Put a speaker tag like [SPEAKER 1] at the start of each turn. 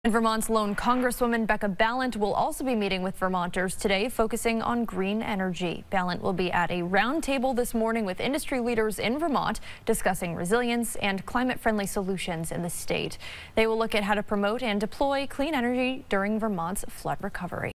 [SPEAKER 1] And Vermont's lone Congresswoman Becca Balint will also be meeting with Vermonters today, focusing on green energy. Balint will be at a roundtable this morning with industry leaders in Vermont, discussing resilience and climate-friendly solutions in the state. They will look at how to promote and deploy clean energy during Vermont's flood recovery.